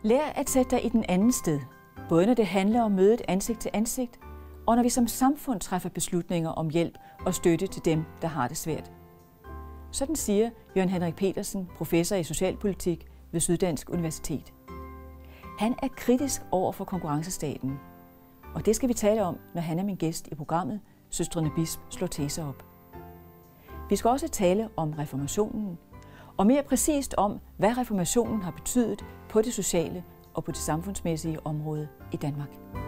Lær at sætte dig i den anden sted, både når det handler om mødet ansigt til ansigt, og når vi som samfund træffer beslutninger om hjælp og støtte til dem, der har det svært. Sådan siger Jørgen Henrik Petersen, professor i socialpolitik ved Syddansk Universitet. Han er kritisk over for konkurrencestaten, og det skal vi tale om, når han er min gæst i programmet Søstrene Bisp slår teser op. Vi skal også tale om reformationen, og mere præcist om, hvad reformationen har betydet på det sociale og på det samfundsmæssige område i Danmark.